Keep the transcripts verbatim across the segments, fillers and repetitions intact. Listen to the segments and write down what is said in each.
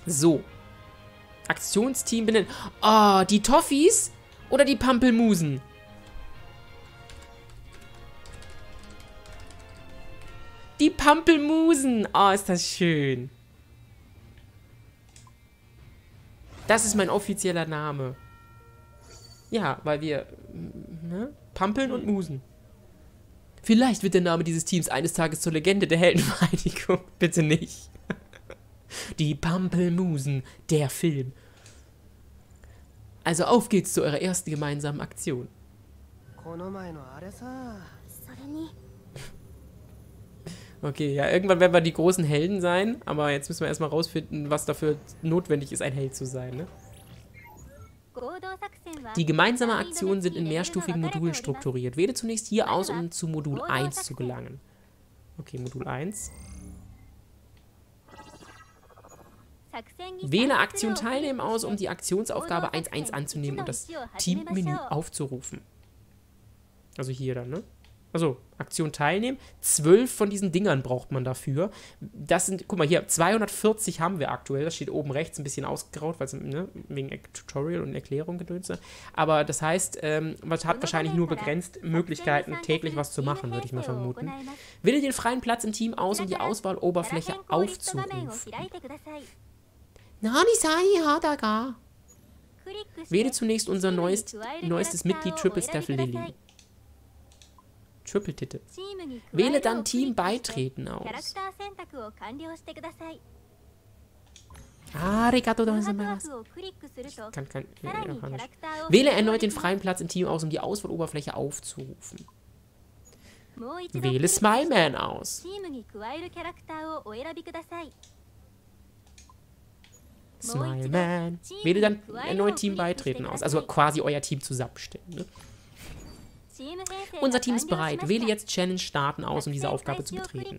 So. Aktionsteam benennen. Oh, die Toffees oder die Pampelmusen? Die Pampelmusen. Oh, ist das schön. Das ist mein offizieller Name. Ja, weil wir... Ne? Pampeln und Musen. Vielleicht wird der Name dieses Teams eines Tages zur Legende der Heldenvereinigung. Bitte nicht. Die Pampelmusen, der Film. Also auf geht's zu eurer ersten gemeinsamen Aktion. Okay, ja, irgendwann werden wir die großen Helden sein, aber jetzt müssen wir erstmal rausfinden, was dafür notwendig ist, ein Held zu sein, ne? Die gemeinsamen Aktionen sind in mehrstufigen Modulen strukturiert. Wähle zunächst hier aus, um zu Modul eins zu gelangen. Okay, Modul eins. Wähle Aktion Teilnehmen aus, um die Aktionsaufgabe eins Punkt eins anzunehmen und das Teammenü aufzurufen. Also hier dann, ne? Also, Aktion Teilnehmen. Zwölf von diesen Dingern braucht man dafür. Das sind, guck mal hier, zweihundertvierzig haben wir aktuell. Das steht oben rechts ein bisschen ausgegraut, weil es, ne, wegen Tutorial und Erklärung gedöns. Aber das heißt, ähm, man hat wahrscheinlich nur begrenzt Möglichkeiten, täglich was zu machen, würde ich mal vermuten. Wähle den freien Platz im Team aus, um die Auswahloberfläche aufzurufen. Wähle zunächst unser neuest, neuestes Mitglied Triple Staff Lily. Triple Titte. Wähle dann Team Beitreten aus. Arigato gozaimasu. Kann kein Japanisch. Wähle erneut den freien Platz im Team aus, um die Auswahloberfläche aufzurufen. Wähle Smileman aus. Smileman. Wähle dann erneut Team Beitreten aus. Also quasi euer Team zusammenstellen. Ne? Unser Team ist bereit. Wähle jetzt Challenge starten aus, um diese Aufgabe zu betreten.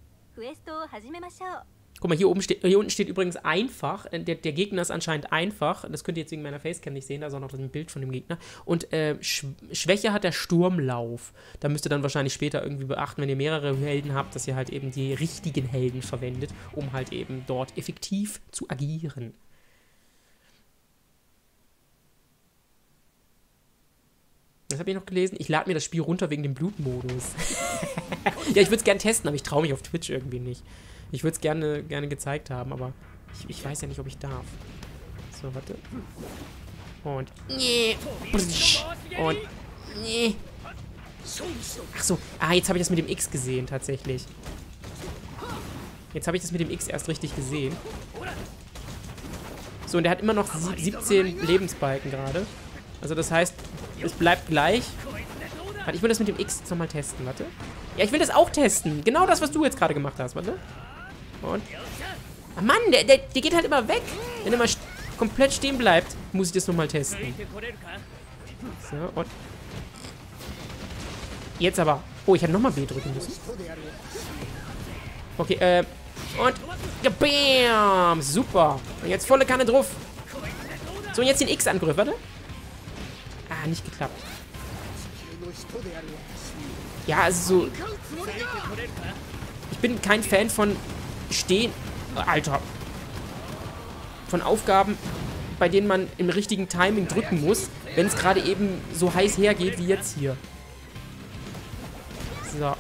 Guck mal, hier, oben steht, hier unten steht übrigens einfach. Der, der Gegner ist anscheinend einfach. Das könnt ihr jetzt wegen meiner Facecam nicht sehen. Da ist auch noch ein Bild von dem Gegner. Und äh, Sch Schwäche hat der Sturmlauf. Da müsst ihr dann wahrscheinlich später irgendwie beachten, wenn ihr mehrere Helden habt, dass ihr halt eben die richtigen Helden verwendet, um halt eben dort effektiv zu agieren. Das habe ich noch gelesen. Ich lade mir das Spiel runter wegen dem Blutmodus. Ja, ich würde es gerne testen, aber ich traue mich auf Twitch irgendwie nicht. Ich würde es gerne, gerne gezeigt haben, aber ich, ich weiß ja nicht, ob ich darf. So, warte. Und... Und... Ach so. Ah, jetzt habe ich das mit dem X gesehen, tatsächlich. Jetzt habe ich das mit dem X erst richtig gesehen. So, und der hat immer noch siebzehn Lebensbalken gerade. Also das heißt, es bleibt gleich. Warte, ich will das mit dem X jetzt nochmal testen, warte. Ja, ich will das auch testen. Genau das, was du jetzt gerade gemacht hast, warte. Und... Ach Mann, der, der, der geht halt immer weg. Wenn er mal st komplett stehen bleibt, muss ich das nochmal testen. So, und... Jetzt aber... Oh, ich hätte nochmal B drücken müssen. Okay, äh... Und... Ja, bam! Super. Und jetzt volle Kanne drauf. So, und jetzt den X-Angriff, warte. Ah, nicht geklappt. Ja, also so... Ich bin kein Fan von Stehen... Alter. Von Aufgaben, bei denen man im richtigen Timing drücken muss, wenn es gerade eben so heiß hergeht wie jetzt hier. So.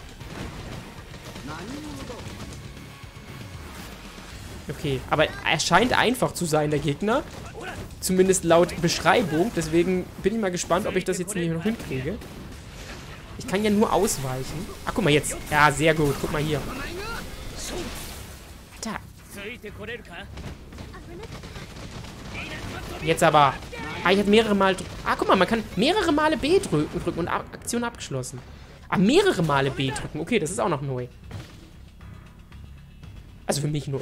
Okay, aber er scheint einfach zu sein, der Gegner. Zumindest laut Beschreibung. Deswegen bin ich mal gespannt, ob ich das jetzt hier noch hinkriege. Ich kann ja nur ausweichen. Ach, guck mal jetzt. Ja, sehr gut. Guck mal hier. Alter. Jetzt aber. Ah, ich habe mehrere Mal... Ah, guck mal, man kann mehrere Male B drücken, drücken und Aktion abgeschlossen. Ah, mehrere Male B drücken. Okay, das ist auch noch neu. Also für mich nur.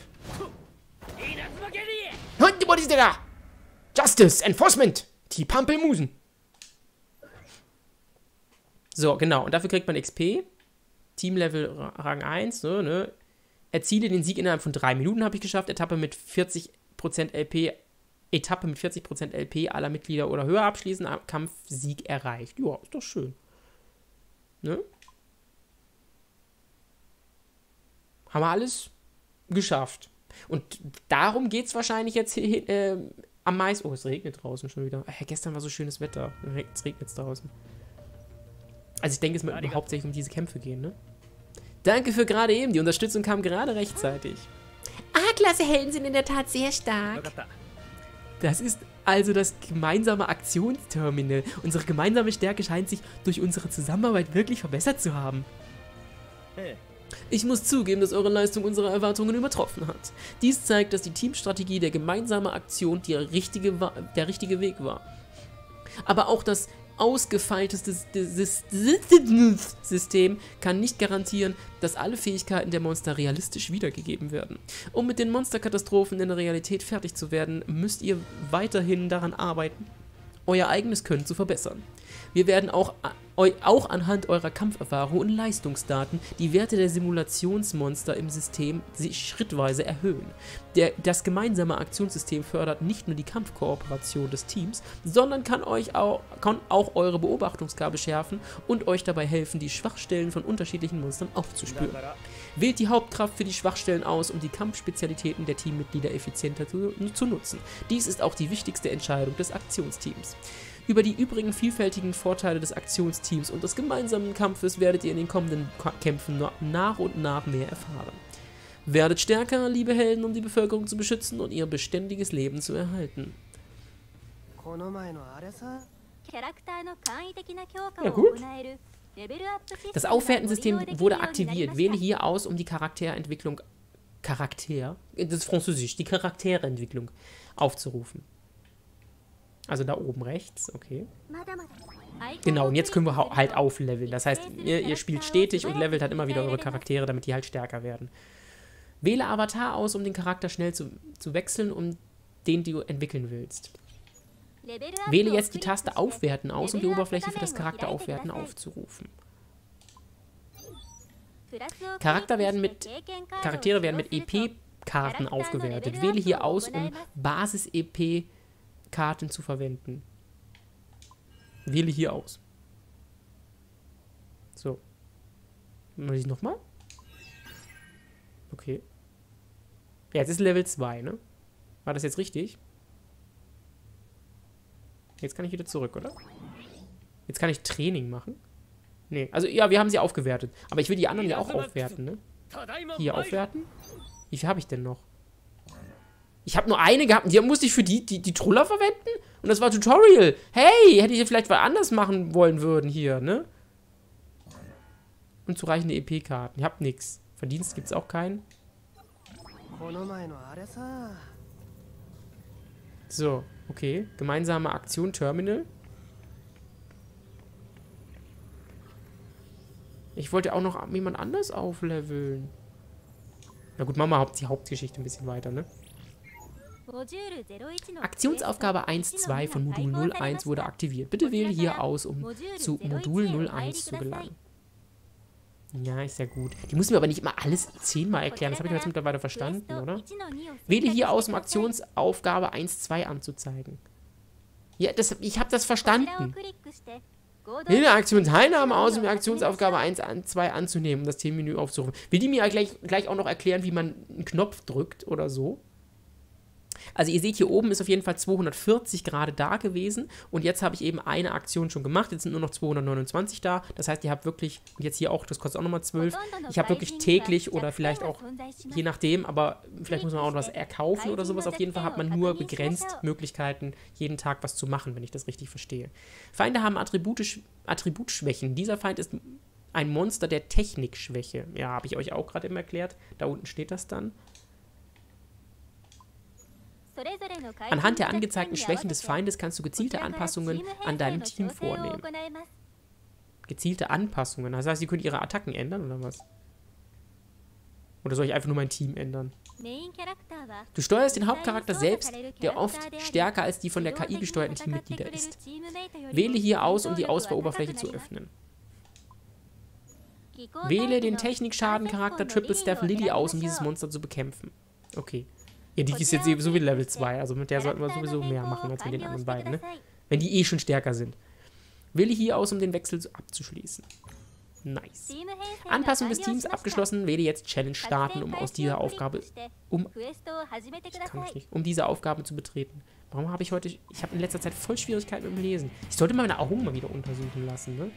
Was ist denn da? Justice, Enforcement, die Pampelmusen. So, genau. Und dafür kriegt man X P. Teamlevel Rang eins, ne, ne. Erziele den Sieg innerhalb von drei Minuten, habe ich geschafft. Etappe mit vierzig Prozent L P. Etappe mit vierzig Prozent L P aller Mitglieder oder höher abschließen. Kampfsieg erreicht. Ja, ist doch schön. Ne? Haben wir alles geschafft. Und darum geht es wahrscheinlich jetzt hier, äh, am meisten. Oh, es regnet draußen schon wieder. Äh, gestern war so schönes Wetter. Jetzt regnet es draußen. Also ich denke, es wird hauptsächlich um diese Kämpfe gehen, ne? Danke für gerade eben. Die Unterstützung kam gerade rechtzeitig. A-Klasse-Helden sind in der Tat sehr stark. Das ist also das gemeinsame Aktionsterminal. Unsere gemeinsame Stärke scheint sich durch unsere Zusammenarbeit wirklich verbessert zu haben. Ich muss zugeben, dass eure Leistung unsere Erwartungen übertroffen hat. Dies zeigt, dass die Teamstrategie der gemeinsamen Aktion die richtige, der richtige Weg war. Aber auch das ausgefeilteste System kann nicht garantieren, dass alle Fähigkeiten der Monster realistisch wiedergegeben werden. Um mit den Monsterkatastrophen in der Realität fertig zu werden, müsst ihr weiterhin daran arbeiten, euer eigenes Können zu verbessern. Wir werden auch, auch anhand eurer Kampferfahrung und Leistungsdaten die Werte der Simulationsmonster im System schrittweise erhöhen. Der, das gemeinsame Aktionssystem fördert nicht nur die Kampfkooperation des Teams, sondern kann, euch auch, kann auch eure Beobachtungsgabe schärfen und euch dabei helfen, die Schwachstellen von unterschiedlichen Monstern aufzuspüren. Wählt die Hauptkraft für die Schwachstellen aus, um die Kampfspezialitäten der Teammitglieder effizienter zu, zu nutzen. Dies ist auch die wichtigste Entscheidung des Aktionsteams. Über die übrigen vielfältigen Vorteile des Aktionsteams und des gemeinsamen Kampfes werdet ihr in den kommenden Kämpfen nach und nach mehr erfahren. Werdet stärker, liebe Helden, um die Bevölkerung zu beschützen und ihr beständiges Leben zu erhalten. Ja, gut. Das Aufwertensystem wurde aktiviert. Wähle hier aus, um die Charakterentwicklung Charakter, das ist Französisch, die Charakterentwicklung aufzurufen. Also da oben rechts, okay. Genau, und jetzt können wir halt aufleveln. Das heißt, ihr, ihr spielt stetig und levelt halt immer wieder eure Charaktere, damit die halt stärker werden. Wähle Avatar aus, um den Charakter schnell zu, zu wechseln, um den du entwickeln willst. Wähle jetzt die Taste Aufwerten aus, um die Oberfläche für das Charakteraufwerten aufzurufen. Charakter werden mit, Charaktere werden mit E P-Karten aufgewertet. Wähle hier aus, um Basis-E P Karten zu verwenden. Wähle hier aus. So. Muss ich nochmal? Okay. Ja, jetzt ist Level zwei, ne? War das jetzt richtig? Jetzt kann ich wieder zurück, oder? Jetzt kann ich Training machen. Nee, also ja, wir haben sie aufgewertet. Aber ich will die anderen ja auch aufwerten, ne? Hier aufwerten? Wie viel habe ich denn noch? Ich habe nur eine gehabt und die musste ich für die, die, die Troller verwenden? Und das war Tutorial. Hey, hätte ich vielleicht was anders machen wollen würden hier, ne? Unzureichende E P-Karten. Ich hab nix. Verdienst gibt's auch keinen. So, okay. Gemeinsame Aktion Terminal. Ich wollte auch noch jemand anders aufleveln. Na gut, machen wir die Hauptgeschichte ein bisschen weiter, ne? Aktionsaufgabe eins Punkt zwei von Modul null eins wurde aktiviert. Bitte wähle hier aus, um zu Modul null eins zu gelangen. Ja, ist ja gut. Die müssen mir aber nicht immer alles zehnmal erklären. Das habe ich jetzt mittlerweile verstanden, oder? Wähle hier aus, um Aktionsaufgabe eins Punkt zwei anzuzeigen. Ja, das, ich habe das verstanden. Wähle Aktionsteilnahme aus, um die Aktionsaufgabe eins Punkt zwei anzunehmen, um das Themenmenü aufzurufen. Will die mir gleich, gleich auch noch erklären, wie man einen Knopf drückt oder so? Also ihr seht, hier oben ist auf jeden Fall zweihundertvierzig gerade da gewesen und jetzt habe ich eben eine Aktion schon gemacht, jetzt sind nur noch zweihundertneunundzwanzig da, das heißt, ihr habt wirklich, und jetzt hier auch, das kostet auch nochmal zwölf, ich habe wirklich täglich oder vielleicht auch, je nachdem, aber vielleicht muss man auch was erkaufen oder sowas, auf jeden Fall hat man nur begrenzt Möglichkeiten, jeden Tag was zu machen, wenn ich das richtig verstehe. Feinde haben Attribute, Attributschwächen, dieser Feind ist ein Monster der Technikschwäche, ja, habe ich euch auch gerade eben erklärt, da unten steht das dann. Anhand der angezeigten Schwächen des Feindes kannst du gezielte Anpassungen an deinem Team vornehmen. Gezielte Anpassungen? Das heißt, sie können ihre Attacken ändern, oder was? Oder soll ich einfach nur mein Team ändern? Du steuerst den Hauptcharakter selbst, der oft stärker als die von der K I gesteuerten Teammitglieder ist. Wähle hier aus, um die Auswahloberfläche zu öffnen. Wähle den Technikschaden-Charakter Triple Staff Lily aus, um dieses Monster zu bekämpfen. Okay. Ja, die ist jetzt sowieso wie Level zwei, also mit der sollten wir sowieso mehr machen als mit den anderen beiden, ne? Wenn die eh schon stärker sind. Wähle hier aus, um den Wechsel abzuschließen. Nice. Anpassung des Teams abgeschlossen. Wähle jetzt Challenge starten, um aus dieser Aufgabe... Um... Ich kann mich nicht. Um diese Aufgabe zu betreten. Warum habe ich heute... Ich habe in letzter Zeit voll Schwierigkeiten mit dem Lesen. Ich sollte mal meine Augen mal wieder untersuchen lassen, ne?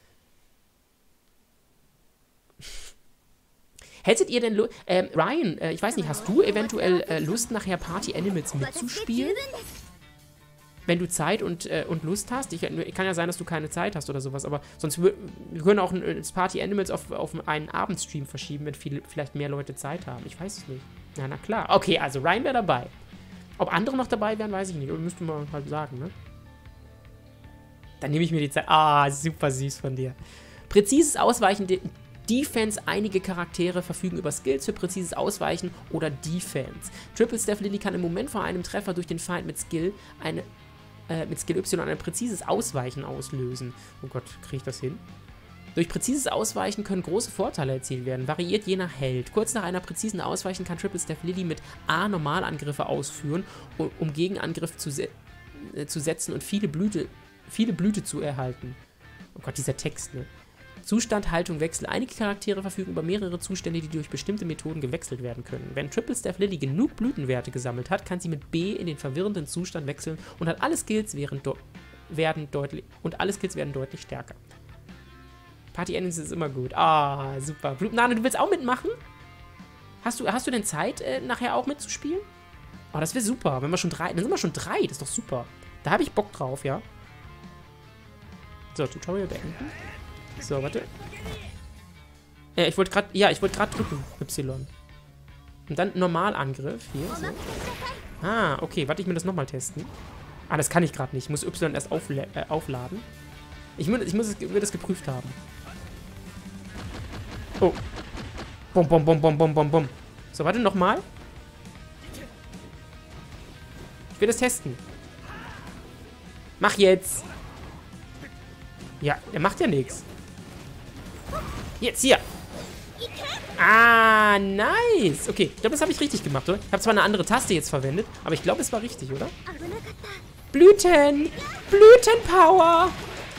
Hättet ihr denn... Lu äh, Ryan, äh, ich weiß nicht, hast du eventuell äh, Lust, nachher Party Animals mitzuspielen? Wenn du Zeit und, äh, und Lust hast. Ich, kann ja sein, dass du keine Zeit hast oder sowas, aber sonst wir, wir können auch ein, das Party Animals auf, auf einen Abendstream verschieben, wenn viele, vielleicht mehr Leute Zeit haben. Ich weiß es nicht. Na, na klar. Okay, also Ryan wäre dabei. Ob andere noch dabei wären, weiß ich nicht. Müsste man halt sagen, ne? Dann nehme ich mir die Zeit. Ah, super süß von dir. Präzises Ausweichen... Defense. Einige Charaktere verfügen über Skills für präzises Ausweichen oder Defense. Triple Staff Lily kann im Moment vor einem Treffer durch den Feind mit Skill eine äh, mit Skill Y ein präzises Ausweichen auslösen. Oh Gott, kriege ich das hin? Durch präzises Ausweichen können große Vorteile erzielt werden, variiert je nach Held. Kurz nach einer präzisen Ausweichen kann Triple Staff Lily mit A Normalangriffe ausführen, um, um Gegenangriff zu, se äh, zu setzen und viele Blüte, viele Blüte zu erhalten. Oh Gott, dieser Text, ne? Zustand, Haltung, Wechsel. Einige Charaktere verfügen über mehrere Zustände, die durch bestimmte Methoden gewechselt werden können. Wenn Triple Staff Lily genug Blütenwerte gesammelt hat, kann sie mit B in den verwirrenden Zustand wechseln und hat alle Skills werden, werden deutlich und alle Skills werden deutlich stärker. Party Endings ist immer gut. Ah, super. Blutnane, du willst auch mitmachen? Hast du, hast du denn Zeit, äh, nachher auch mitzuspielen? Oh, das wäre super. Wenn wir schon drei. Dann sind wir schon drei. Das ist doch super. Da habe ich Bock drauf, ja. So, Tutorial beenden. So, warte. Äh, ich wollte gerade, ja, ich wollte gerade drücken, Y. Und dann Normalangriff, hier, so. Ah, okay, warte, ich mir das nochmal testen. Ah, das kann ich gerade nicht, ich muss Y erst aufla äh, aufladen. Ich, muss, ich muss es, will das geprüft haben. Oh. Bom, bom, bom, bom, bom, bom, bom. So, warte, nochmal. Ich will das testen. Mach jetzt. Ja, der macht ja nichts. Jetzt, hier. Ah, nice. Okay, ich glaube, das habe ich richtig gemacht, oder? Ich habe zwar eine andere Taste jetzt verwendet, aber ich glaube, es war richtig, oder? Blüten! Blütenpower!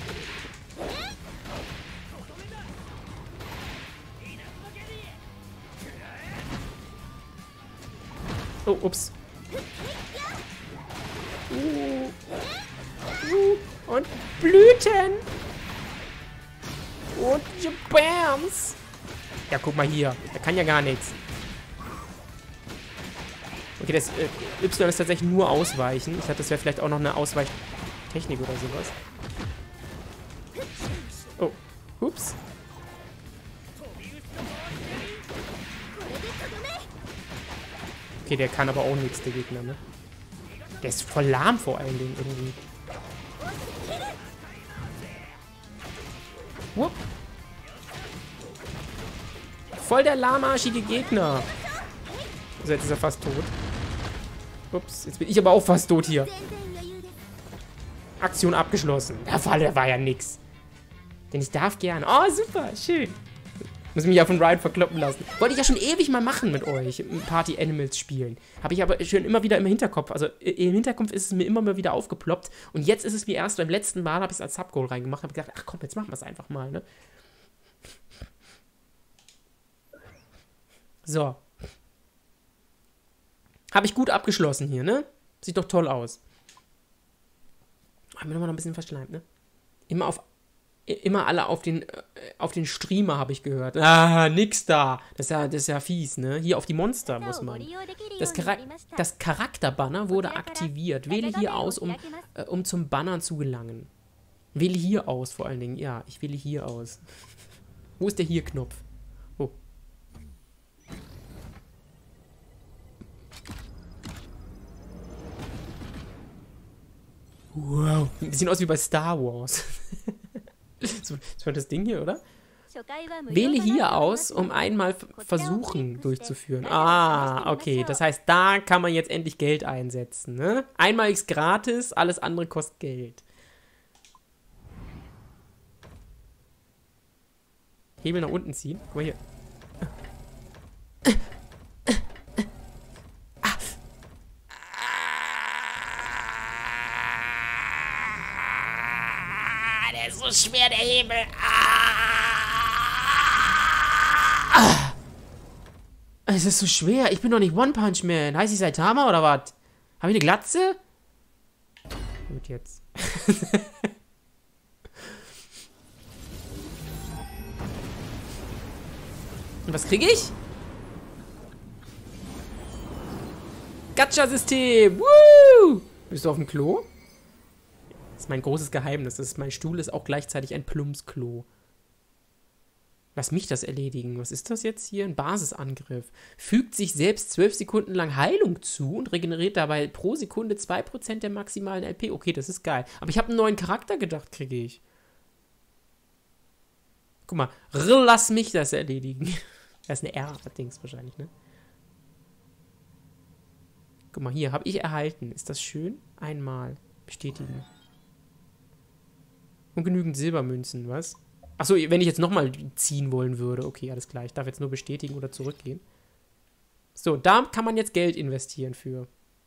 Oh, ups. Uh. Uh. Und Blüten! Und Bams! Ja, guck mal hier. Der kann ja gar nichts. Okay, das äh, Y ist tatsächlich nur ausweichen. Ich dachte, das wäre vielleicht auch noch eine Ausweichtechnik oder sowas. Oh. Ups. Okay, der kann aber auch nichts, der Gegner, ne? Der ist voll lahm vor allen Dingen irgendwie. Wupp. Voll der lahmarschige Gegner. Also jetzt ist er fast tot. Ups, jetzt bin ich aber auch fast tot hier. Aktion abgeschlossen. Der Fall, der war ja nix. Denn ich darf gerne. Oh, super, schön. Muss mich ja von Ryan verkloppen lassen. Wollte ich ja schon ewig mal machen mit euch. Party Animals spielen. Habe ich aber schon immer wieder im Hinterkopf. Also im Hinterkopf ist es mir immer mal wieder aufgeploppt. Und jetzt ist es mir erst beim letzten Mal, habe ich es als Subgoal reingemacht. Habe gedacht, ach komm, jetzt machen wir es einfach mal, ne? So. Habe ich gut abgeschlossen hier, ne? Sieht doch toll aus. Haben wir nochmal noch ein bisschen verschleimt, ne? Immer auf... Immer alle auf den, äh, auf den Streamer, habe ich gehört. Ah, nix da. Das ist, ja, das ist ja fies, ne? Hier auf die Monster muss man. Das, Chara das Charakterbanner wurde aktiviert. Wähle hier aus, um, äh, um zum Banner zu gelangen. Wähle hier aus, vor allen Dingen. Ja, ich wähle hier aus. Wo ist der Hier-Knopf? Oh. Wow. Sieht aus wie bei Star Wars. So, das war das Ding hier, oder? Wähle hier aus, um einmal versuchen durchzuführen. Ah, okay. Das heißt, da kann man jetzt endlich Geld einsetzen, ne? Einmal ist gratis, alles andere kostet Geld. Hebel nach unten ziehen. Guck mal hier. So schwer der Hebel. Ah! Es ist so schwer. Ich bin doch nicht One Punch Man. Heißt ich Saitama oder was? Habe ich eine Glatze? Gut, jetzt. Und was kriege ich? Gacha-System! Woo! Bist du auf dem Klo? Das ist mein großes Geheimnis. Das ist, mein Stuhl ist auch gleichzeitig ein Plumpsklo. Lass mich das erledigen. Was ist das jetzt hier? Ein Basisangriff. Fügt sich selbst zwölf Sekunden lang Heilung zu und regeneriert dabei pro Sekunde zwei Prozent der maximalen L P. Okay, das ist geil. Aber ich habe einen neuen Charakter gedacht, kriege ich. Guck mal. Lass mich das erledigen. Das ist eine R-Dings wahrscheinlich, ne? Guck mal, hier, habe ich erhalten. Ist das schön? Einmal. Bestätigen. Und genügend Silbermünzen, was? Achso, wenn ich jetzt nochmal ziehen wollen würde. Okay, alles klar. Ich darf jetzt nur bestätigen oder zurückgehen. So, da kann man jetzt Geld investieren für.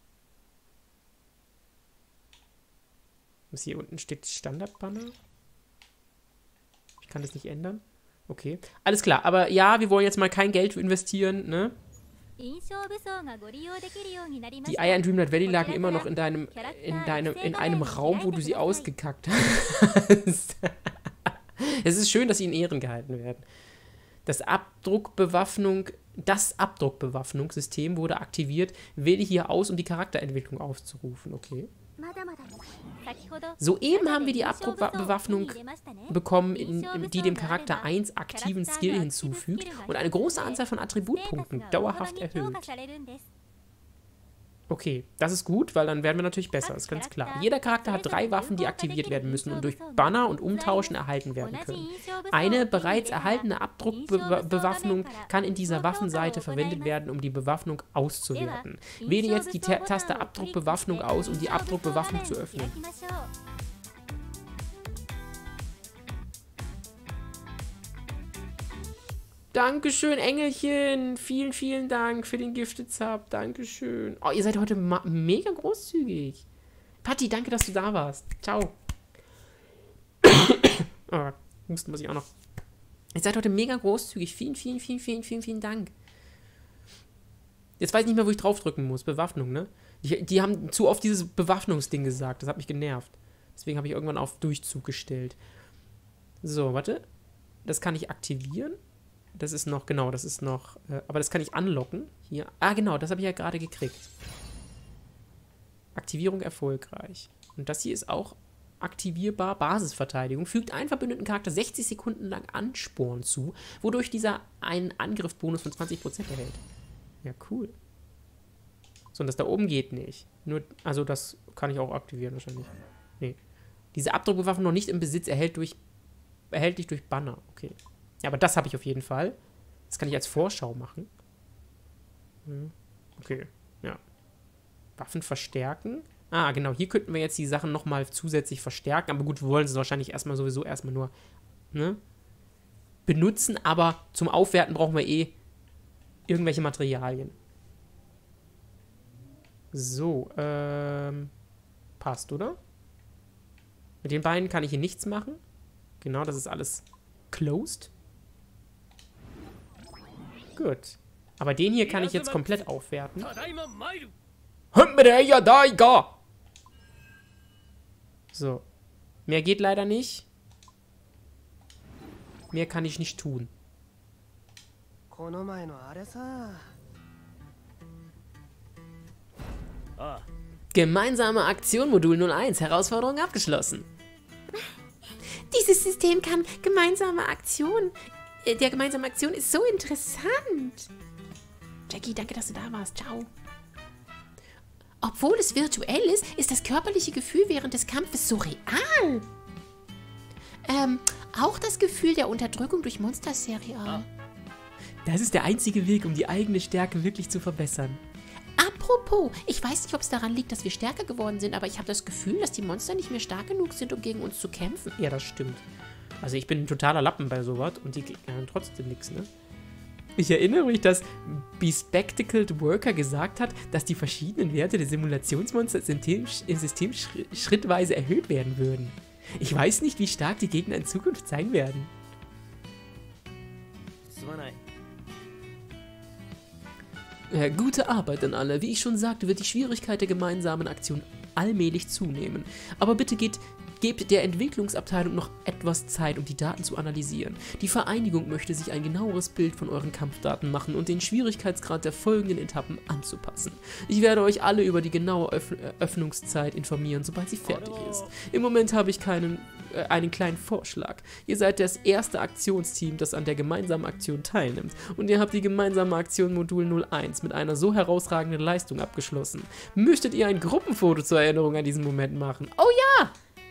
Was hier unten steht? Standardbanner? Ich kann das nicht ändern. Okay. Alles klar, aber ja, wir wollen jetzt mal kein Geld investieren, ne? Die Eier in Dreamlight Valley lagen immer noch in deinem, in deinem, in einem Raum, wo du sie ausgekackt hast. Es ist schön, dass sie in Ehren gehalten werden. Das Abdruckbewaffnung, das Abdruckbewaffnungssystem wurde aktiviert. Wähle hier aus, um die Charakterentwicklung aufzurufen. Okay. Soeben haben wir die Abdruckbewaffnung bekommen, in, in, die dem Charakter eins aktiven Skill hinzufügt und eine große Anzahl von Attributpunkten dauerhaft erhöht. Okay, das ist gut, weil dann werden wir natürlich besser, ist ganz klar. Jeder Charakter hat drei Waffen, die aktiviert werden müssen und durch Banner und Umtauschen erhalten werden können. Eine bereits erhaltene Abdruckbewaffnung kann in dieser Waffenseite verwendet werden, um die Bewaffnung auszuwerten. Wähle jetzt die Ta Taste Abdruckbewaffnung aus, um die Abdruckbewaffnung zu öffnen. Dankeschön, Engelchen. Vielen, vielen Dank für den Gifted Sub. Dankeschön. Oh, ihr seid heute mega großzügig. Patti, danke, dass du da warst. Ciao. Oh, Husten muss ich auch noch. Ihr seid heute mega großzügig. Vielen, vielen, vielen, vielen, vielen, vielen Dank. Jetzt weiß ich nicht mehr, wo ich draufdrücken muss. Bewaffnung, ne? Die, die haben zu oft dieses Bewaffnungsding gesagt. Das hat mich genervt. Deswegen habe ich irgendwann auf Durchzug gestellt. So, warte. Das kann ich aktivieren. Das ist noch, genau, das ist noch, äh, aber das kann ich anlocken. Hier, ah genau, das habe ich ja gerade gekriegt. Aktivierung erfolgreich. Und das hier ist auch aktivierbar. Basisverteidigung. Fügt einen verbündeten Charakter sechzig Sekunden lang Ansporn zu, wodurch dieser einen Angriffsbonus von zwanzig Prozent erhält. Ja, cool. So, und das da oben geht nicht. Nur, also das kann ich auch aktivieren wahrscheinlich. Nee. Diese Abdruckbewaffnung noch nicht im Besitz erhält durch, erhältlich durch Banner. Okay. Ja, aber das habe ich auf jeden Fall. Das kann ich als Vorschau machen. Okay, ja. Waffen verstärken. Ah, genau, hier könnten wir jetzt die Sachen nochmal zusätzlich verstärken. Aber gut, wir wollen sie wahrscheinlich erstmal sowieso erstmal nur ne, benutzen. Aber zum Aufwerten brauchen wir eh irgendwelche Materialien. So, ähm... passt, oder? Mit den beiden kann ich hier nichts machen. Genau, das ist alles closed. Gut. Aber den hier kann ich jetzt komplett aufwerten. So. Mehr geht leider nicht. Mehr kann ich nicht tun. Gemeinsame Aktion Modul null eins. Herausforderung abgeschlossen. Dieses System kann gemeinsame Aktion... Der gemeinsame Aktion ist so interessant. Jackie, danke, dass du da warst. Ciao. Obwohl es virtuell ist, ist das körperliche Gefühl während des Kampfes so real. Ähm, auch das Gefühl der Unterdrückung durch Monster ist sehr real. Das ist der einzige Weg, um die eigene Stärke wirklich zu verbessern. Apropos, ich weiß nicht, ob es daran liegt, dass wir stärker geworden sind, aber ich habe das Gefühl, dass die Monster nicht mehr stark genug sind, um gegen uns zu kämpfen. Ja, das stimmt. Also ich bin ein totaler Lappen bei sowas und die kriegen trotzdem nichts, ne? Ich erinnere mich, dass Bespectacled Worker gesagt hat, dass die verschiedenen Werte der Simulationsmonster im System, im System schrittweise erhöht werden würden. Ich weiß nicht, wie stark die Gegner in Zukunft sein werden. Äh, gute Arbeit an alle. Wie ich schon sagte, wird die Schwierigkeit der gemeinsamen Aktion allmählich zunehmen. Aber bitte geht, gebt der Entwicklungsabteilung noch etwas Zeit, um die Daten zu analysieren. Die Vereinigung möchte sich ein genaueres Bild von euren Kampfdaten machen und den Schwierigkeitsgrad der folgenden Etappen anzupassen. Ich werde euch alle über die genaue Öff Öffnungszeit informieren, sobald sie fertig ist. Im Moment habe ich keinen, äh, einen kleinen Vorschlag. Ihr seid das erste Aktionsteam, das an der gemeinsamen Aktion teilnimmt. Und ihr habt die gemeinsame Aktion Modul null eins mit einer so herausragenden Leistung abgeschlossen. Möchtet ihr ein Gruppenfoto zur Erinnerung an diesen Moment machen? Oh ja!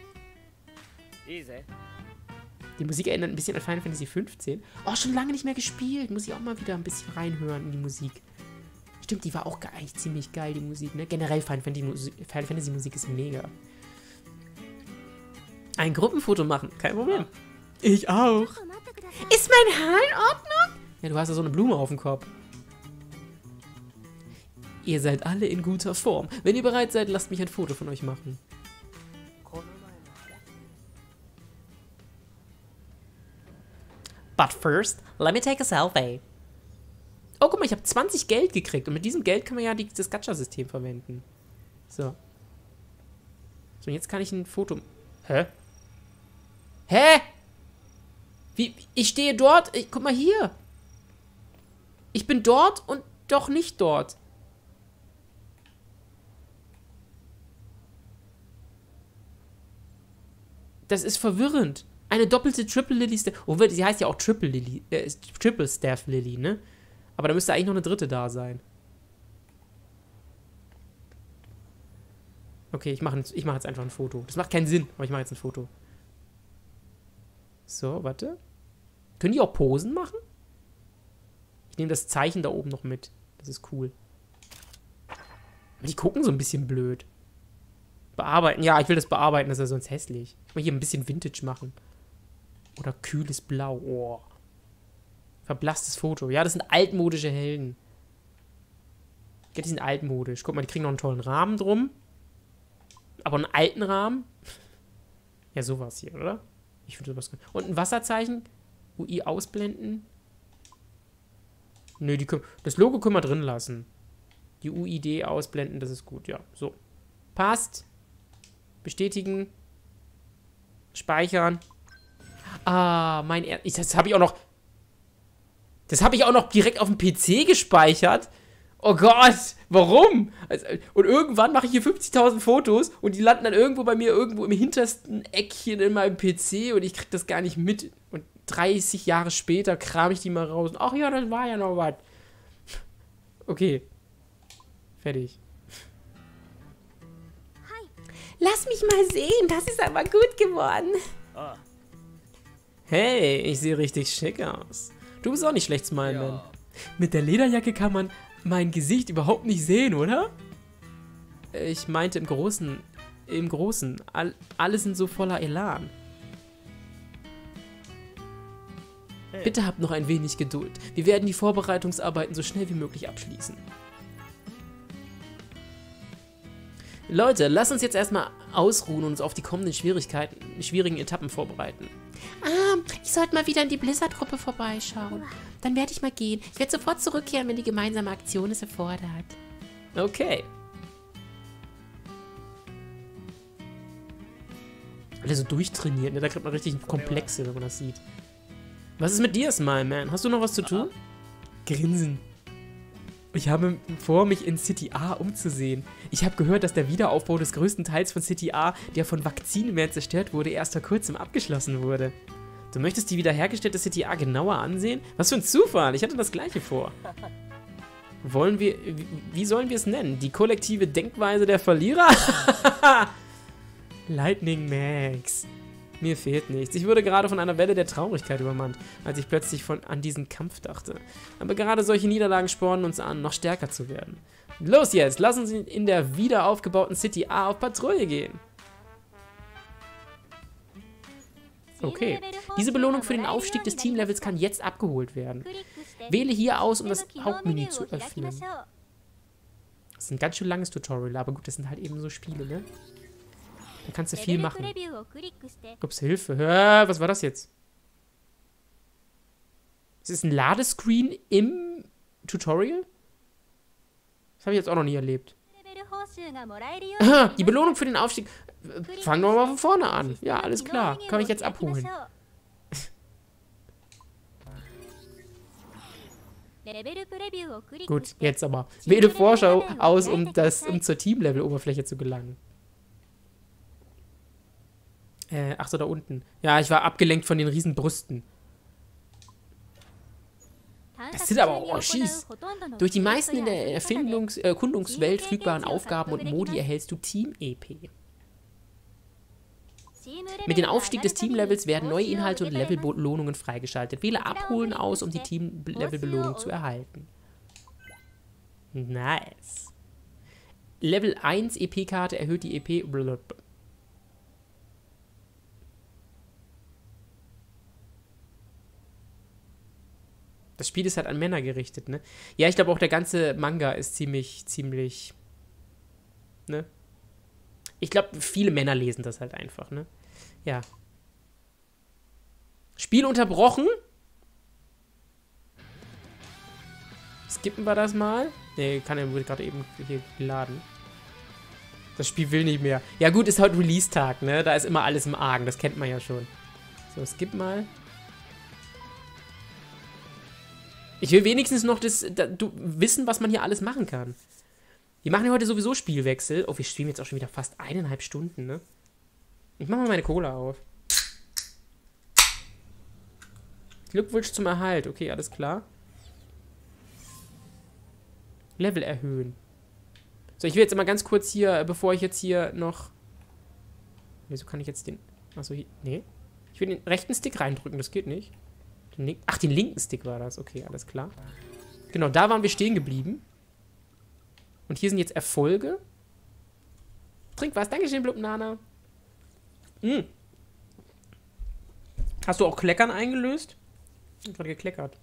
Die Musik erinnert ein bisschen an Final Fantasy fünfzehn. Oh, schon lange nicht mehr gespielt. Muss ich auch mal wieder ein bisschen reinhören in die Musik. Stimmt, die war auch eigentlich ziemlich geil, die Musik, ne? Generell Final Fantasy Musik, Final Fantasy Musik ist mega. Ein Gruppenfoto machen, kein Problem. Ich auch. Ist mein Haar in Ordnung? Ja, du hast ja so eine Blume auf dem Kopf. Ihr seid alle in guter Form. Wenn ihr bereit seid, lasst mich ein Foto von euch machen. But first, let me take a selfie. Oh, guck mal, ich habe zwanzig Geld gekriegt. Und mit diesem Geld kann man ja die, das Gacha-System verwenden. So. So, jetzt kann ich ein Foto... Hä? Hä? Wie? Ich stehe dort... Ich, guck mal hier. Ich bin dort und doch nicht dort. Das ist verwirrend. Eine doppelte Triple Lily Staff. Oh, sie heißt ja auch Triple Lily. Äh, Triple Staff Lily, ne? Aber da müsste eigentlich noch eine dritte da sein. Okay, ich mache ich mach jetzt einfach ein Foto. Das macht keinen Sinn, aber ich mache jetzt ein Foto. So, warte. Können die auch Posen machen? Ich nehme das Zeichen da oben noch mit. Das ist cool. Aber die gucken so ein bisschen blöd. Bearbeiten. Ja, ich will das bearbeiten, das ist ja sonst hässlich. Ich will hier ein bisschen Vintage machen. Oder kühles Blau. Oh. Verblasstes Foto. Ja, das sind altmodische Helden. Ja, die sind altmodisch. Guck mal, die kriegen noch einen tollen Rahmen drum. Aber einen alten Rahmen. Ja, sowas hier, oder? Ich finde sowas gut. Und ein Wasserzeichen. U I ausblenden. Nö, die können, das Logo können wir drin lassen. Die U I D ausblenden, das ist gut, ja. So. Passt. Bestätigen. Speichern. Ah, mein er das habe ich auch noch. Das habe ich auch noch direkt auf dem P C gespeichert. Oh Gott, warum? Also, und irgendwann mache ich hier fünfzigtausend Fotos und die landen dann irgendwo bei mir irgendwo im hintersten Eckchen in meinem P C und ich krieg das gar nicht mit. Und dreißig Jahre später kram ich die mal raus. Und, ach ja, das war ja noch was. Okay. Fertig. Lass mich mal sehen, das ist aber gut geworden. Ah. Hey, ich sehe richtig schick aus. Du bist auch nicht schlecht, Smile Man. Ja. Mit der Lederjacke kann man mein Gesicht überhaupt nicht sehen, oder? Ich meinte im Großen. Im Großen. All, alle sind so voller Elan. Hey. Bitte habt noch ein wenig Geduld. Wir werden die Vorbereitungsarbeiten so schnell wie möglich abschließen. Leute, lasst uns jetzt erstmal ausruhen und uns auf die kommenden Schwierigkeiten, schwierigen Etappen vorbereiten. Ah, ich sollte mal wieder in die Blizzard-Gruppe vorbeischauen. Dann werde ich mal gehen. Ich werde sofort zurückkehren, wenn die gemeinsame Aktion es erfordert. Okay. Alle so durchtrainiert, ne? Da kriegt man richtig Komplexe, wenn man das sieht. Was ist mit dir, Smile Man? Hast du noch was zu tun? Grinsen. Ich habe vor, mich in City A umzusehen. Ich habe gehört, dass der Wiederaufbau des größten Teils von City A, der von Vakzinenmeer zerstört wurde, erst vor kurzem abgeschlossen wurde. Du möchtest die wiederhergestellte City A genauer ansehen? Was für ein Zufall, ich hatte das gleiche vor. Wollen wir, wie, wie sollen wir es nennen? Die kollektive Denkweise der Verlierer? Lightning Max. Mir fehlt nichts. Ich wurde gerade von einer Welle der Traurigkeit übermannt, als ich plötzlich von, an diesen Kampf dachte. Aber gerade solche Niederlagen spornen uns an, noch stärker zu werden. Los jetzt, lass uns in der wieder aufgebauten City A auf Patrouille gehen. Okay. Diese Belohnung für den Aufstieg des Teamlevels kann jetzt abgeholt werden. Wähle hier aus, um das Hauptmenü zu öffnen. Das ist ein ganz schön langes Tutorial, aber gut, das sind halt eben so Spiele, ne? Da kannst du viel machen. Ups, Hilfe. Hör, was war das jetzt? Ist es ein Ladescreen im Tutorial? Das habe ich jetzt auch noch nie erlebt. Die Belohnung für den Aufstieg. Fangen wir mal von vorne an. Ja, alles klar. Kann ich jetzt abholen. Gut, jetzt aber. Wähle Vorschau aus, um, das, um zur Teamlevel-Oberfläche zu gelangen. Äh, ach so, da unten. Ja, ich war abgelenkt von den riesen Brüsten. Das sind aber auch Oschis. Durch die meisten in der Erfindungs-, äh, Erkundungswelt fügbaren Aufgaben und Modi erhältst du Team-E P. Mit dem Aufstieg des Teamlevels werden neue Inhalte und Levelbelohnungen freigeschaltet. Wähle Abholen aus, um die Team-Level-Belohnung zu erhalten. Nice. Level eins E P-Karte erhöht die E P... Das Spiel ist halt an Männer gerichtet, ne? Ja, ich glaube auch der ganze Manga ist ziemlich, ziemlich, ne? Ich glaube, viele Männer lesen das halt einfach, ne? Ja. Spiel unterbrochen. Skippen wir das mal. Ne, kann ja wohl gerade eben hier geladen. Das Spiel will nicht mehr. Ja gut, ist heute Release-Tag, ne? Da ist immer alles im Argen, das kennt man ja schon. So, skip mal. Ich will wenigstens noch das, da, du, wissen, was man hier alles machen kann. Wir machen ja heute sowieso Spielwechsel. Oh, wir spielen jetzt auch schon wieder fast eineinhalb Stunden, ne? Ich mach mal meine Cola auf. Glückwunsch zum Erhalt. Okay, alles klar. Level erhöhen. So, ich will jetzt mal ganz kurz hier, bevor ich jetzt hier noch... Wieso kann ich jetzt den... Achso, hier... Nee. Ich will den rechten Stick reindrücken, das geht nicht. Den Link, ach, den linken Stick war das. Okay, alles klar. Genau, da waren wir stehen geblieben. Und hier sind jetzt Erfolge. Trink was. Dankeschön, Blubnana. Mm. Hast du auch Kleckern eingelöst? Ich hab gerade gekleckert.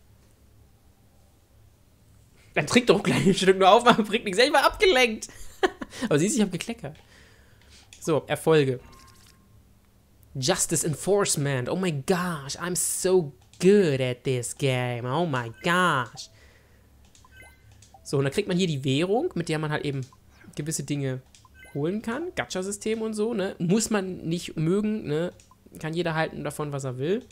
Dann trink doch gleich ein Stück nur auf, man bringt nichts. Ich war abgelenkt. Aber siehst du, ich habe gekleckert. So, Erfolge. Justice Enforcement. Oh my gosh, I'm so good at this game. Oh my gosh. So, und dann kriegt man hier die Währung, mit der man halt eben gewisse Dinge holen kann. Gacha-System und so, ne? Muss man nicht mögen, ne? Kann jeder halten davon, was er will.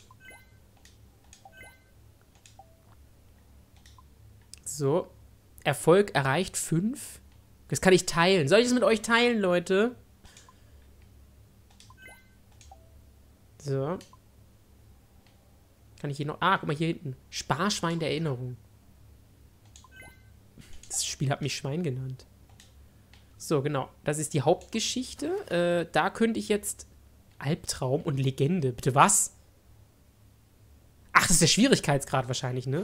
So. Erfolg erreicht fünf. Das kann ich teilen. Soll ich das mit euch teilen, Leute? So. Kann ich hier noch... Ah, guck mal hier hinten. Sparschwein der Erinnerung. Das Spiel hat mich Schwein genannt. So, genau. Das ist die Hauptgeschichte. Äh, da könnte ich jetzt... Albtraum und Legende. Bitte was? Ach, das ist der Schwierigkeitsgrad wahrscheinlich, ne?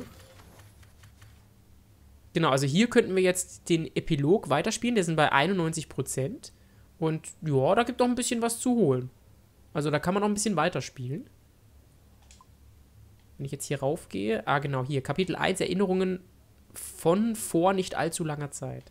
Genau, also hier könnten wir jetzt den Epilog weiterspielen. Der sind bei einundneunzig Prozent. Und ja, da gibt es noch ein bisschen was zu holen. Also da kann man noch ein bisschen weiterspielen. Wenn ich jetzt hier raufgehe. Ah, genau, hier. Kapitel eins, Erinnerungen von vor nicht allzu langer Zeit.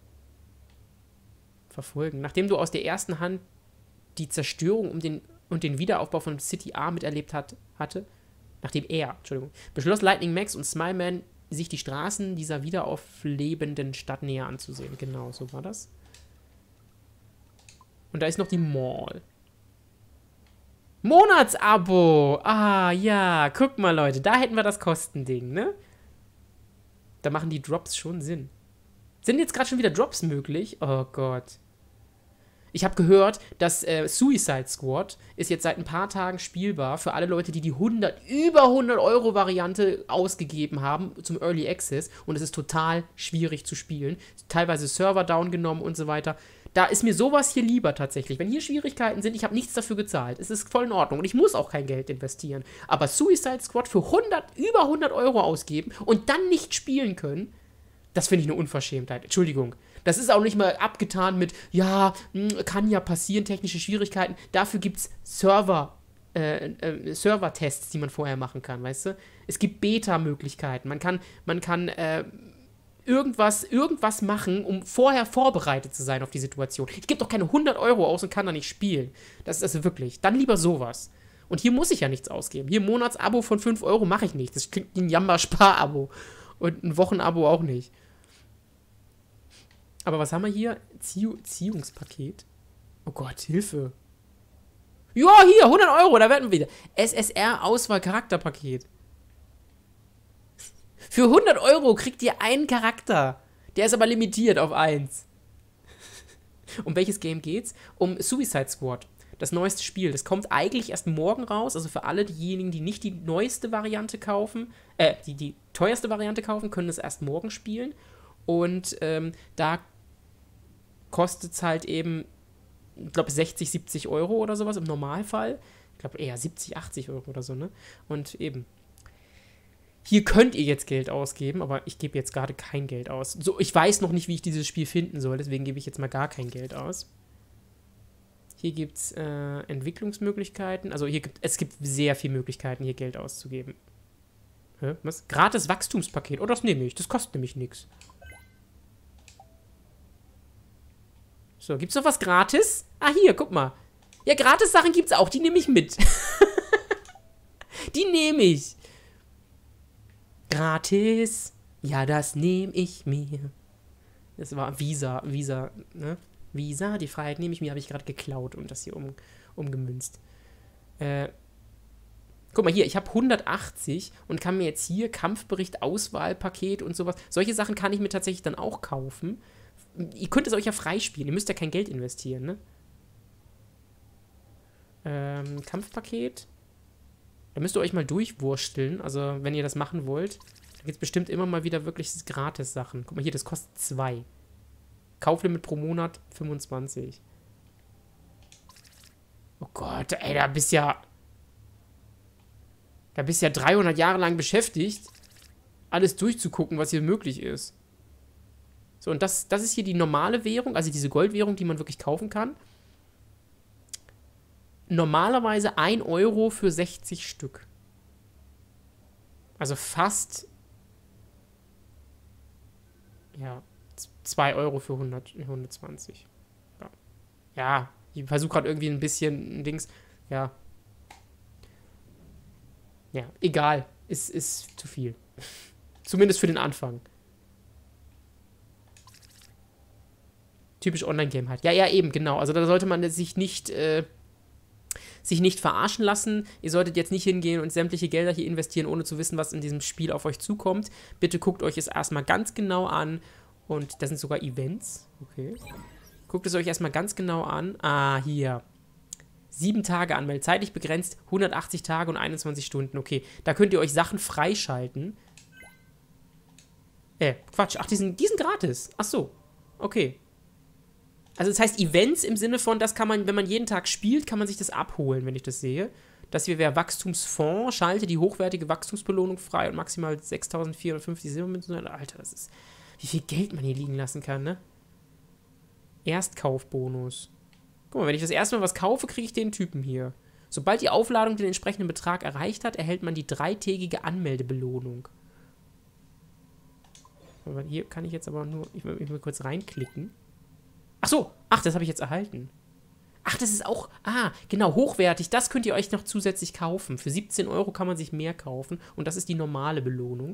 Verfolgen. Nachdem du aus der ersten Hand die Zerstörung um den, und den Wiederaufbau von City A miterlebt hat, hatte, nachdem er, Entschuldigung, beschloss Lightning Max und Smileman, sich die Straßen dieser wiederauflebenden Stadt näher anzusehen. Genau, so war das. Und da ist noch die Mall. Monatsabo! Ah, ja, guck mal, Leute, da hätten wir das Kostending, ne? Da machen die Drops schon Sinn. Sind jetzt gerade schon wieder Drops möglich? Oh Gott. Ich habe gehört, dass äh, Suicide Squad ist jetzt seit ein paar Tagen spielbar für alle Leute, die die hundert, über hundert Euro Variante ausgegeben haben zum Early Access. Und es ist total schwierig zu spielen. Teilweise Server down genommen und so weiter. Da ist mir sowas hier lieber tatsächlich. Wenn hier Schwierigkeiten sind, ich habe nichts dafür gezahlt. Es ist voll in Ordnung und ich muss auch kein Geld investieren. Aber Suicide Squad für hundert, über hundert Euro ausgeben und dann nicht spielen können, das finde ich eine Unverschämtheit. Entschuldigung. Das ist auch nicht mal abgetan mit, ja, kann ja passieren, technische Schwierigkeiten. Dafür gibt es Server, äh, äh, Server-Tests, die man vorher machen kann, weißt du? Es gibt Beta-Möglichkeiten. Man kann, man kann äh, irgendwas, irgendwas machen, um vorher vorbereitet zu sein auf die Situation. Ich gebe doch keine hundert Euro aus und kann da nicht spielen. Das ist also wirklich. Dann lieber sowas. Und hier muss ich ja nichts ausgeben. Hier ein Monatsabo von fünf Euro mache ich nicht. Das klingt wie ein Jamba-Spar-Abo. Und ein Wochenabo auch nicht. Aber was haben wir hier? Zieh Ziehungspaket. Oh Gott, Hilfe. Ja, hier, hundert Euro, da werden wir wieder. S S R-Auswahl-Charakterpaket. Für hundert Euro kriegt ihr einen Charakter. Der ist aber limitiert auf eins. Um welches Game geht's? Um Suicide Squad. Das neueste Spiel. Das kommt eigentlich erst morgen raus. Also für alle diejenigen, die nicht die neueste Variante kaufen, äh, die die teuerste Variante kaufen, können es erst morgen spielen. Und ähm, da kostet es halt eben, ich glaube, sechzig, siebzig Euro oder sowas im Normalfall. Ich glaube eher siebzig, achtzig Euro oder so, ne? Und eben. Hier könnt ihr jetzt Geld ausgeben, aber ich gebe jetzt gerade kein Geld aus. So, ich weiß noch nicht, wie ich dieses Spiel finden soll, deswegen gebe ich jetzt mal gar kein Geld aus. Hier gibt es äh, Entwicklungsmöglichkeiten. Also hier gibt es gibt sehr viele Möglichkeiten, hier Geld auszugeben. Hä? Was? Gratis Wachstumspaket. Oh, das nehme ich. Das kostet nämlich nichts. So, gibt's noch was gratis? Ah, hier, guck mal. Ja, gratis Sachen gibt's auch. Die nehme ich mit. Die nehme ich. Gratis. Ja, das nehme ich mir. Das war Visa. Visa, ne? Visa, die Freiheit nehme ich mir, habe ich gerade geklaut und das hier um, umgemünzt. Äh, guck mal hier, ich habe hundertachtzig und kann mir jetzt hier Kampfbericht, Auswahlpaket und sowas. Solche Sachen kann ich mir tatsächlich dann auch kaufen. Ihr könnt es euch ja freispielen, ihr müsst ja kein Geld investieren, ne? Ähm, Kampfpaket. Da müsst ihr euch mal durchwursteln, also wenn ihr das machen wollt. Da gibt es bestimmt immer mal wieder wirklich Gratis-Sachen. Guck mal hier, das kostet zwei. Kauflimit pro Monat fünfundzwanzig. Oh Gott, ey, da bist ja... Da bist ja dreihundert Jahre lang beschäftigt, alles durchzugucken, was hier möglich ist. So, und das, das ist hier die normale Währung, also diese Goldwährung, die man wirklich kaufen kann. Normalerweise ein Euro für sechzig Stück. Also fast... Ja, zwei Euro für hundert, hundertzwanzig. Ja, ja, ich versuche gerade irgendwie ein bisschen Dings... Ja. Ja, egal. Ist, ist zu viel. Zumindest für den Anfang. Typisch Online-Game halt. Ja, ja, eben, genau. Also da sollte man sich nicht, äh, sich nicht verarschen lassen. Ihr solltet jetzt nicht hingehen und sämtliche Gelder hier investieren, ohne zu wissen, was in diesem Spiel auf euch zukommt. Bitte guckt euch es erstmal ganz genau an. Und das sind sogar Events. Okay. Guckt es euch erstmal ganz genau an. Ah, hier. Sieben Tage Anmeldung. Zeitlich begrenzt, hundertachtzig Tage und einundzwanzig Stunden. Okay, da könnt ihr euch Sachen freischalten. Äh, Quatsch. Ach, die sind, die sind gratis. Ach so. Okay. Also das heißt Events im Sinne von, das kann man, wenn man jeden Tag spielt, kann man sich das abholen, wenn ich das sehe. Das hier wäre Wachstumsfonds, schalte die hochwertige Wachstumsbelohnung frei und maximal sechstausendvierhundertfünfzig Silbermünzen. Alter, das ist, wie viel Geld man hier liegen lassen kann, ne? Erstkaufbonus. Guck mal, wenn ich das erste Mal was kaufe, kriege ich den Typen hier. Sobald die Aufladung den entsprechenden Betrag erreicht hat, erhält man die dreitägige Anmeldebelohnung. Aber hier kann ich jetzt aber nur, ich will, ich will kurz reinklicken. Ach so, ach, das habe ich jetzt erhalten. Ach, das ist auch, ah, genau, hochwertig. Das könnt ihr euch noch zusätzlich kaufen. Für siebzehn Euro kann man sich mehr kaufen. Und das ist die normale Belohnung.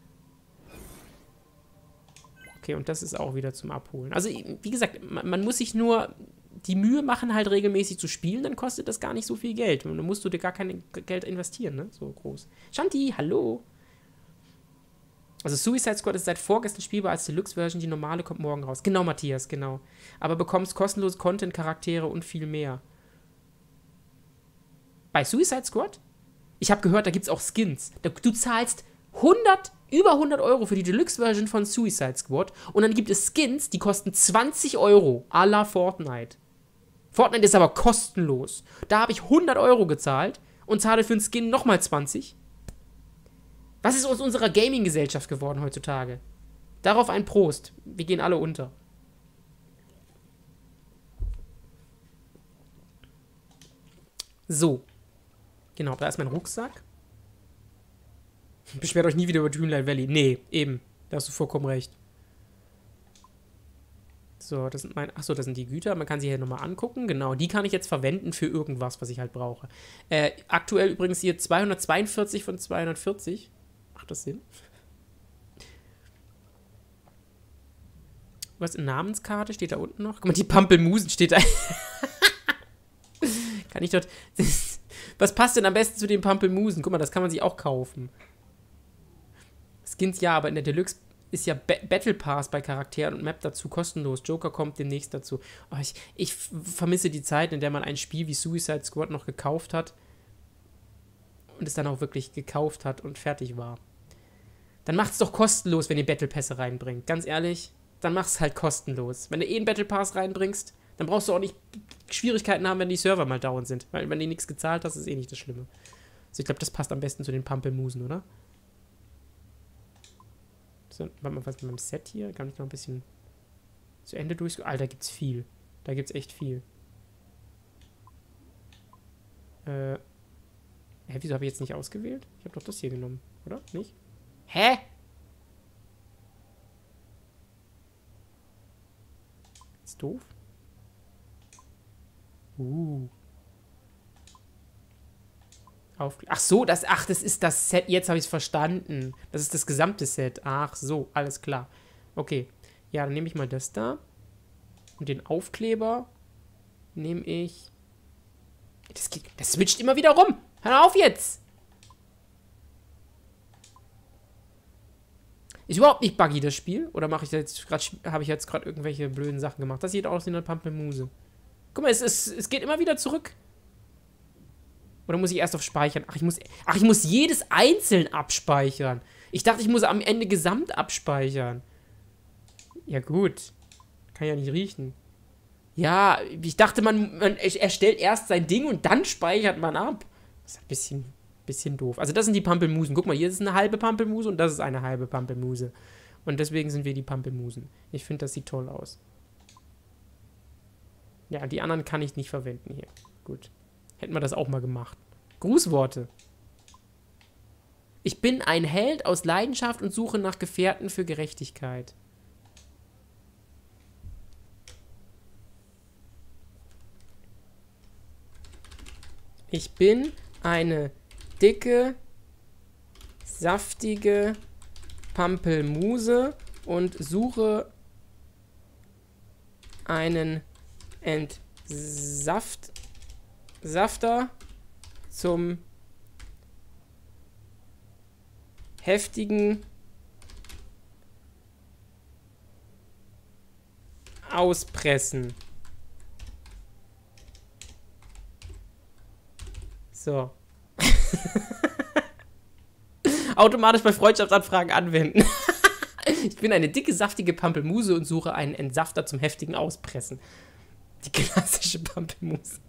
Okay, und das ist auch wieder zum Abholen. Also, wie gesagt, man, man muss sich nur die Mühe machen, halt regelmäßig zu spielen. Dann kostet das gar nicht so viel Geld. Und dann musst du dir gar kein Geld investieren, ne? So groß. Shanti, hallo. Also Suicide Squad ist seit vorgestern spielbar als Deluxe-Version, die normale kommt morgen raus. Genau, Matthias, genau. Aber bekommst kostenlose Content, Charaktere und viel mehr. Bei Suicide Squad? Ich habe gehört, da gibt es auch Skins. Du zahlst hundert, über hundert Euro für die Deluxe-Version von Suicide Squad und dann gibt es Skins, die kosten zwanzig Euro, à la Fortnite. Fortnite ist aber kostenlos. Da habe ich hundert Euro gezahlt und zahle für einen Skin nochmal zwanzig. Was ist aus unserer Gaming-Gesellschaft geworden heutzutage? Darauf ein Prost. Wir gehen alle unter. So. Genau, da ist mein Rucksack. Beschwert euch nie wieder über Dreamlight Valley. Nee, eben. Da hast du vollkommen recht. So, das sind mein, achso, das sind die Güter. Man kann sie hier nochmal angucken. Genau, die kann ich jetzt verwenden für irgendwas, was ich halt brauche. Äh, aktuell übrigens hier zweihundertzweiundvierzig von zweihundertvierzig. Macht das Sinn? Was, eine Namenskarte steht da unten noch? Guck mal, die Pampelmusen steht da. Kann ich dort... Was passt denn am besten zu den Pampelmusen? Guck mal, das kann man sich auch kaufen. Skins ja, aber in der Deluxe ist ja ba Battle Pass bei Charakteren und Map dazu kostenlos. Joker kommt demnächst dazu. Oh, ich, ich vermisse die Zeit, in der man ein Spiel wie Suicide Squad noch gekauft hat und es dann auch wirklich gekauft hat und fertig war. Dann macht's doch kostenlos, wenn ihr Battle Pässe reinbringt. Ganz ehrlich, dann mach's halt kostenlos. Wenn du eh einen Battle Pass reinbringst, dann brauchst du auch nicht Schwierigkeiten haben, wenn die Server mal down sind. Weil wenn du nichts gezahlt hast, ist eh nicht das Schlimme. Also ich glaube, das passt am besten zu den Pampelmusen, oder? So, warte mal, was mit meinem Set hier? Kann ich noch ein bisschen zu Ende durch... Alter, gibt's viel. Da gibt's echt viel. Äh... Hä, wieso habe ich jetzt nicht ausgewählt? Ich habe doch das hier genommen, oder? Nicht? Hä? Ist doof. Uh. Auf, ach so, das, ach, das ist das Set. Jetzt habe ich es verstanden. Das ist das gesamte Set. Ach so, alles klar. Okay. Ja, dann nehme ich mal das da. Und den Aufkleber nehme ich... Das, geht, das switcht immer wieder rum. Hör auf jetzt. Ist überhaupt nicht buggy, das Spiel? Oder mache ich jetzt gerade, habe ich jetzt gerade irgendwelche blöden Sachen gemacht? Das sieht aus wie eine Pampelmuse. Guck mal, es, es, es geht immer wieder zurück. Oder muss ich erst auf Speichern? Ach ich, muss, ach, ich muss jedes einzeln abspeichern. Ich dachte, ich muss am Ende gesamt abspeichern. Ja, gut. Kann ja nicht riechen. Ja, ich dachte, man, man erstellt erst sein Ding und dann speichert man ab. Das ist ein bisschen, bisschen doof. Also das sind die Pampelmusen. Guck mal, hier ist eine halbe Pampelmuse und das ist eine halbe Pampelmuse. Und deswegen sind wir die Pampelmusen. Ich finde, das sieht toll aus. Ja, die anderen kann ich nicht verwenden hier. Gut. Hätten wir das auch mal gemacht. Grußworte. Ich bin ein Held aus Leidenschaft und suche nach Gefährten für Gerechtigkeit. Ich bin eine dicke, saftige Pampelmuse und suche einen Entsaft... Safter zum heftigen Auspressen. So. Automatisch bei Freundschaftsanfragen anwenden. Ich bin eine dicke, saftige Pampelmuse und suche einen Entsafter zum heftigen Auspressen. Die klassische Pampelmuse.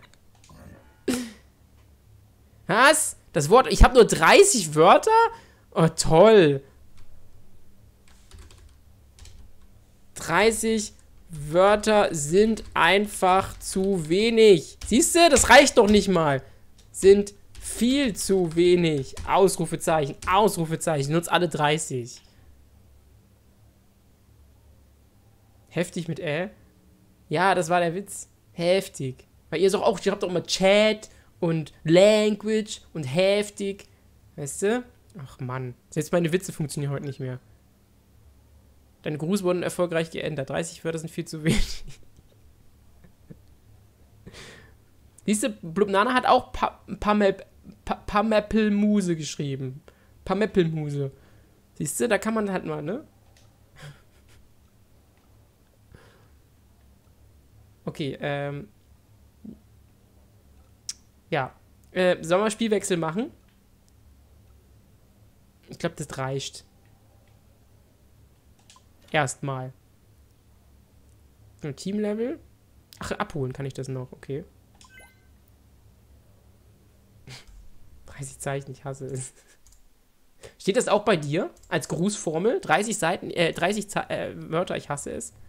Was? Das Wort... Ich habe nur dreißig Wörter? Oh, toll. dreißig Wörter sind einfach zu wenig. Siehst du? Das reicht doch nicht mal. Sind viel zu wenig. Ausrufezeichen, Ausrufezeichen. Nutz alle dreißig. Heftig mit Ä? Ja, das war der Witz. Heftig. Weil ihr so auch... Ihr habt doch immer Chat... Und Language und heftig. Weißt du? Ach Mann. Selbst meine Witze funktionieren heute nicht mehr. Deine Gruß wurden erfolgreich geändert. dreißig Wörter sind viel zu wenig. Siehst du, Blubnana hat auch pa Pamel pa Pamepelmuse geschrieben. Pamepelmuse. Siehst du, da kann man halt mal, ne? Okay, ähm... Ja, äh, sollen wir Spielwechsel machen? Ich glaube, das reicht. Erstmal. Teamlevel. Ach, abholen kann ich das noch, okay. dreißig Zeichen, ich hasse es. Steht das auch bei dir als Grußformel? dreißig Seiten, äh, dreißig Ze äh, Wörter, ich hasse es.